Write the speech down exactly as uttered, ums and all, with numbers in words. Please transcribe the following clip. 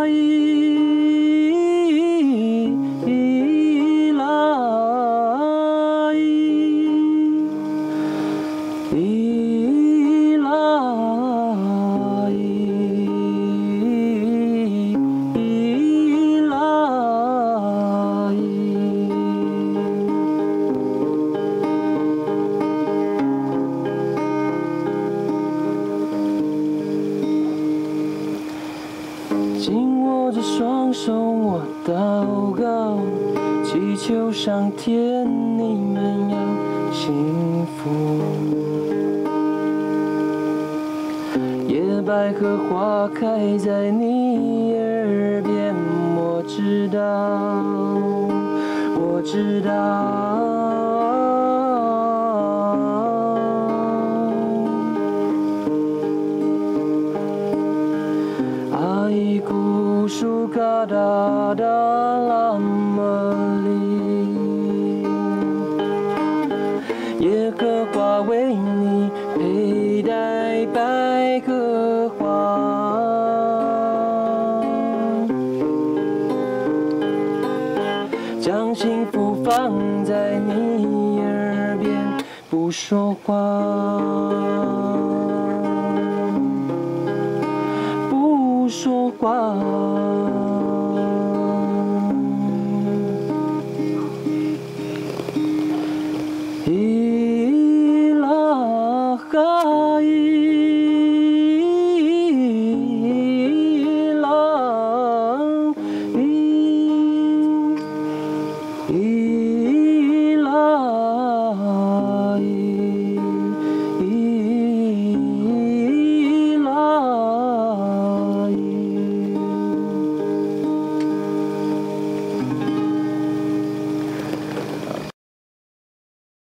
紧握着双手，我祷告，祈求上天你们要幸福。野百合花开在你耳边，我知道，我知道。 Suka da dalam meli， 耶和华为你佩戴百合花，将幸福放在你耳边，不说话。 不说话。